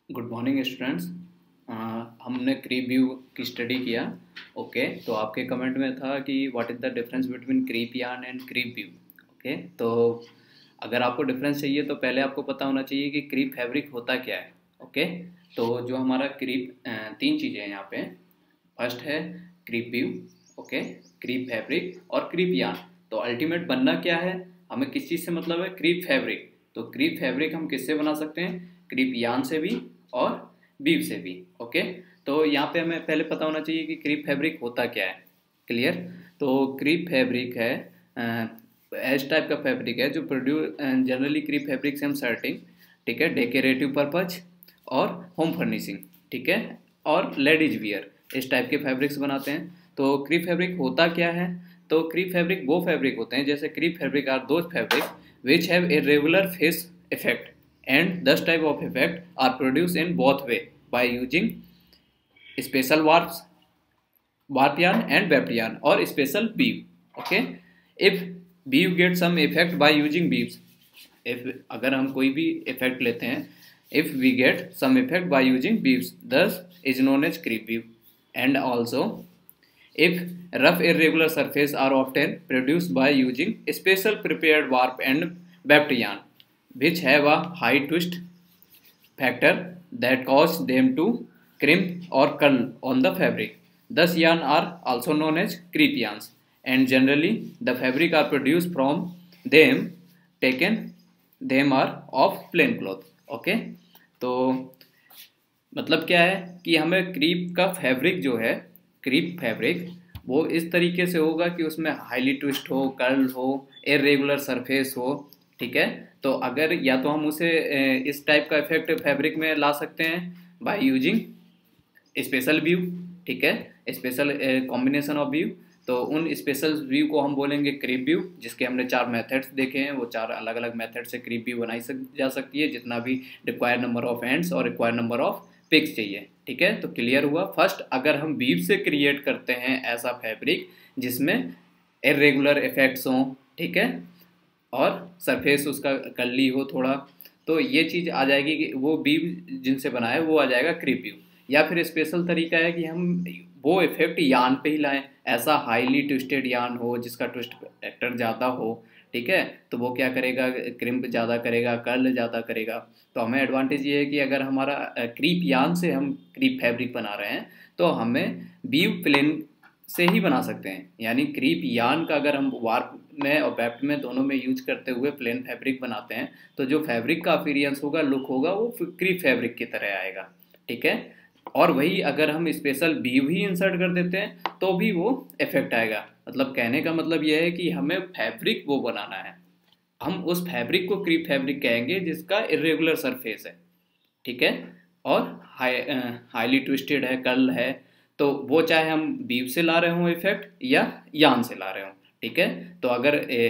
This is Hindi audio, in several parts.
Good morning students. हमने क्रीप व्यू की स्टडी किया। ओके, तो आपके कमेंट में था कि what is the difference between crepe yarn and crepe weave. Okay, तो अगर आपको डिफरेंस चाहिए तो पहले आपको पता होना चाहिए कि क्रीप फैब्रिक होता क्या है। ओके, तो जो हमारा क्रीप तीन चीज़ें हैं यहाँ पे। फर्स्ट है crepe weave, okay, crepe fabric और क्रीप यार्न। तो अल्टीमेट बनना क्या है, हमें किस चीज़ से मतलब है, क्रीप फैब्रिक। तो क्रीप फैब्रिक हम किससे बना सकते हैं, क्रीप यार्न से भी और वीव से भी। ओके, तो यहाँ पे हमें पहले पता होना चाहिए कि क्रीप फैब्रिक होता क्या है। क्लियर। तो क्रीप फैब्रिक है एज टाइप का फैब्रिक है जो प्रोड्यूस जनरली क्रीप फैब्रिक से हम शर्टिंग, ठीक है, डेकोरेटिव पर्पज और होम फर्निशिंग, ठीक है, और लेडीज वियर इस टाइप के फैब्रिक्स बनाते हैं। तो क्रीप फैब्रिक होता क्या है, तो क्रीप फैब्रिक वो फैब्रिक होते हैं, जैसे crepe fabric are those fabric which have irregular face effect and thus type of effect are produced in both way by using special warp yarn and weft yarn or special weave. Okay, if weave get some effect by using weaves, if अगर हम कोई भी effect लेते हैं, if we get some effect by using weaves, thus is known as creep weave. And also if rough irregular surface are often produced by using special prepared warp and weft yarn which have a high twist factor that cause them to crimp or curl on the fabric. Thus yarn are also known as crepe yarns, and generally the fabric are produced from them taken them are of plain cloth. Okay, तो मतलब क्या है कि हमें क्रीप का फैब्रिक जो है, क्रीप फैब्रिक वो इस तरीके से होगा कि उसमें हाईली ट्विस्ट हो, कर्ल हो, इरेगुलर सरफेस हो, ठीक है। तो अगर या तो हम उसे इस टाइप का इफेक्ट फैब्रिक में ला सकते हैं बाय यूजिंग स्पेशल व्यू, ठीक है, स्पेशल कॉम्बिनेशन ऑफ व्यू। तो उन स्पेशल व्यू को हम बोलेंगे क्रीप व्यू, जिसके हमने 4 मेथड्स देखे हैं। वो 4 अलग अलग मेथड से क्रीप व्यू बनाई जा सकती है, जितना भी रिक्वायर्ड नंबर ऑफ एंड्स और रिक्वायर्ड नंबर ऑफ पिक्स चाहिए, ठीक है। तो क्लियर हुआ। फर्स्ट, अगर हम वीव से क्रिएट करते हैं ऐसा फैब्रिक जिसमें इरेगुलर इफेक्ट्स हों, ठीक है, और सरफेस उसका कर्ली हो थोड़ा, तो ये चीज़ आ जाएगी कि वो वीव जिनसे बना है वो आ जाएगा क्रीप व्यू। या फिर स्पेशल तरीका है कि हम वो इफेक्ट यार्न पे ही लाएं, ऐसा हाईली ट्विस्टेड यार्न हो जिसका ट्विस्ट फैक्टर ज़्यादा हो, ठीक है। तो वो क्या करेगा, क्रिम्प ज़्यादा करेगा, कर्ल ज़्यादा करेगा। तो हमें एडवांटेज ये है कि अगर हमारा क्रीप यार्न से हम क्रीप फैब्रिक बना रहे हैं तो हमें वीव प्लेन से ही बना सकते हैं। यानी क्रीप यार्न का अगर हम वार्प में और वेफ्ट में दोनों में यूज करते हुए प्लेन फैब्रिक बनाते हैं तो जो फैब्रिक का अपीयरेंस होगा, लुक होगा, वो क्रीप फैब्रिक की तरह आएगा, ठीक है। और वही अगर हम स्पेशल वीव ही इंसर्ट कर देते हैं तो भी वो इफेक्ट आएगा। मतलब कहने का मतलब यह है कि हमें फैब्रिक वो बनाना है, हम उस फैब्रिक को क्रीप फैब्रिक कहेंगे जिसका इरेगुलर सरफेस है, ठीक है, और हाईली ट्विस्टेड है, कर्ल है। तो वो चाहे हम वीव से ला रहे हों इफेक्ट या यार्न से ला रहे हों, ठीक है। तो अगर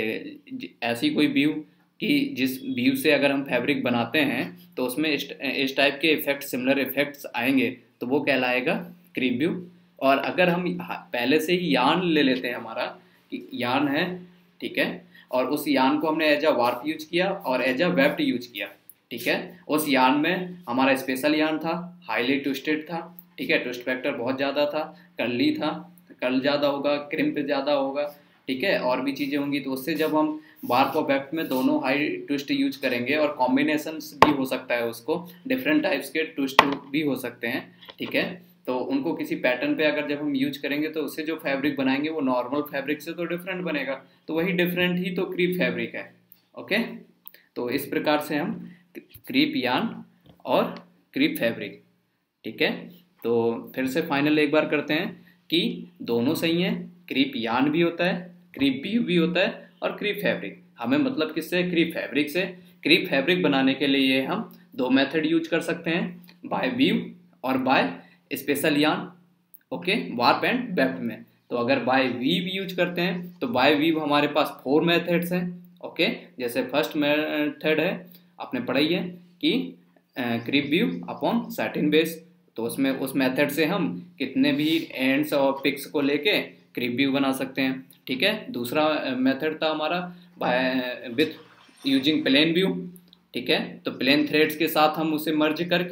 ऐसी कोई वीव कि जिस वीव से अगर हम फैब्रिक बनाते हैं तो उसमें इस टाइप के इफेक्ट, सिमिलर इफेक्ट्स आएंगे, तो वो कहलाएगा क्रीप व्यू। और अगर हम पहले से ही यार्न ले लेते हैं, हमारा कि यार्न है, ठीक है, और उस यार्न को हमने एज अ वार्प यूज किया और एज अ वेफ्ट यूज किया, ठीक है। उस यार्न में हमारा स्पेशल यार्न था, हाईली ट्विस्टेड था, ठीक है, ट्विस्ट फैक्टर बहुत ज़्यादा था, कर्ली था, कर्ल ज़्यादा होगा, क्रिम्प ज़्यादा होगा, ठीक है, और भी चीज़ें होंगी। तो उससे जब हम वार्प और वेफ्ट में दोनों हाई ट्विस्ट यूज करेंगे, और कॉम्बिनेशंस भी हो सकता है, उसको डिफरेंट टाइप्स के ट्विस्ट भी हो सकते हैं, ठीक है। तो उनको किसी पैटर्न पे अगर जब हम यूज करेंगे तो उससे जो फैब्रिक बनाएंगे वो नॉर्मल फैब्रिक से तो डिफरेंट बनेगा। तो वही डिफरेंट ही तो क्रीप फैब्रिक है। ओके, तो इस प्रकार से हम क्रीप यार्न और क्रीप फैब्रिक, ठीक है। तो फिर से फाइनल एक बार करते हैं कि दोनों सही हैं, क्रीप यार्न भी होता है, क्रीप वीव भी होता है, और क्रीप फैब्रिक हमें मतलब किससे, क्रीप फैब्रिक से। क्रीप फैब्रिक बनाने के लिए हम 2 मेथड यूज कर सकते हैं, बाय वीव और by special yarn, okay, warp and weft में। तो अगर बाय वीव यूज करते हैं तो बाय वीव हमारे पास 4 मेथड्स हैं, ओके। जैसे फर्स्ट मेथड है, आपने पढ़ाई है कि crepe weave upon satin base. तो उसमें उस मेथड से हम कितने भी एंड्स और पिक्स को लेके क्रीप व्यू बना सकते हैं, ठीक है। दूसरा मेथड था हमारा by with using plain weave, ठीक है। तो प्लेन थ्रेड्स के साथ हम उसे मर्ज करके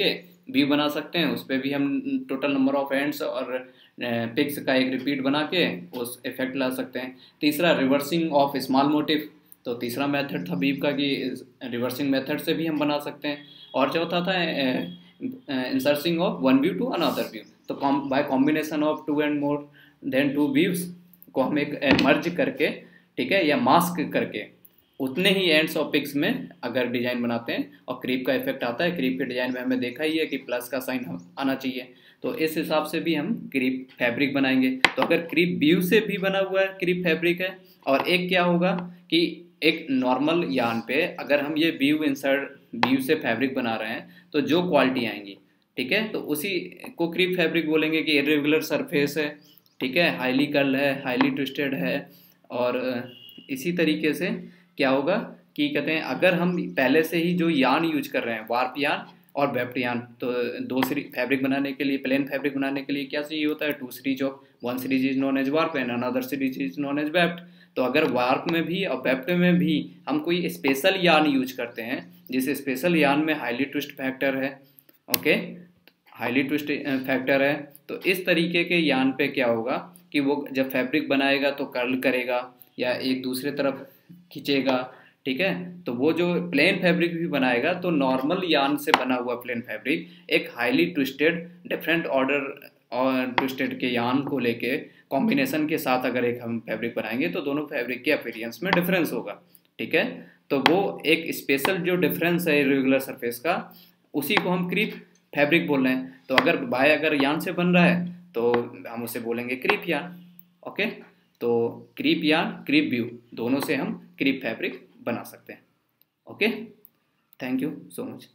व्यू बना सकते हैं, उस पर भी हम टोटल नंबर ऑफ एंड्स और पिक्स का एक रिपीट बना के उस इफेक्ट ला सकते हैं। तीसरा रिवर्सिंग ऑफ स्मॉल मोटिव, तो तीसरा मेथड था वीव का कि रिवर्सिंग मेथड से भी हम बना सकते हैं। और चौथा था inserting of one weave to another weave, तो by combination of two and more than two weaves को हम एक मर्ज करके, ठीक है, या मास्क करके उतने ही एंड्स और पिक्स में अगर डिजाइन बनाते हैं और क्रीप का इफेक्ट आता है। क्रीप के डिजाइन में हमें देखा ही है कि प्लस का साइन आना चाहिए, तो इस हिसाब से भी हम क्रीप फैब्रिक बनाएंगे। तो अगर क्रीप व्यू से भी बना हुआ है क्रीप फैब्रिक है, और एक क्या होगा कि एक नॉर्मल यार्न पे अगर हम ये व्यू से फैब्रिक बना रहे हैं तो जो क्वालिटी आएंगी, ठीक है, तो उसी को क्रीप फैब्रिक बोलेंगे कि इरेगुलर सरफेस है, ठीक है, हाईली कर्ल है, हाईली ट्विस्टेड है। और इसी तरीके से क्या होगा कि कहते हैं अगर हम पहले से ही जो यार्न यूज कर रहे हैं वार्प यार्न और वेप्ट यार्न, तो दो सीरीज फैब्रिक बनाने के लिए, प्लेन फैब्रिक बनाने के लिए क्या चाहिए होता है, two series of, one series is known as warp and another series is known as weft. तो अगर वार्प में भी और वेप्ट में भी हम कोई स्पेशल यार्न यूज करते हैं, जिस स्पेशल यार्न में हाईली ट्विस्ट फैक्टर है, ओके, हाईली ट्विस्ट फैक्टर है, तो इस तरीके के यार्न पे क्या होगा कि वो जब फैब्रिक बनाएगा तो कर्ल करेगा या एक दूसरे तरफ खींचेगा, ठीक है। तो वो जो प्लेन फैब्रिक भी बनाएगा तो नॉर्मल यार्न से बना हुआ प्लेन फैब्रिक एक हाईली ट्विस्टेड डिफरेंट ऑर्डर और ट्विस्टेड के यार्न को लेके कॉम्बिनेशन के साथ अगर एक हम फैब्रिक बनाएंगे तो दोनों फैब्रिक के अपीयरेंस में डिफरेंस होगा, ठीक है। तो वो एक स्पेशल जो डिफरेंस है इरेगुलर सरफेस का, उसी को हम क्रीप फैब्रिक बोल रहे हैं। तो अगर यार्न से बन रहा है तो हम उसे बोलेंगे क्रीप यार्न, ओके। तो क्रीप यार्न, क्रीप व्यू, दोनों से हम क्रीप फैब्रिक बना सकते हैं, okay. Thank you so much.